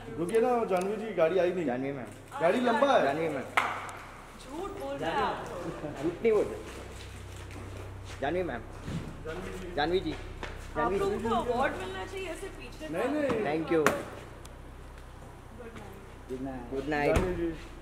रुकिए ना जानवी जी, गाड़ी आई नहीं। जानवी मैम, गाड़ी लंबा है। जानवी मैम, झूठ बोल रहे हैं आप तो। झूठ नहीं बोल रहे। जानवी मैम, जानवी जी, आप जानवी लोगों जी, को अवार्ड मिलना चाहिए ऐसे पीछे। नहीं नहीं, thank you, good night. Good night. Janhvi ji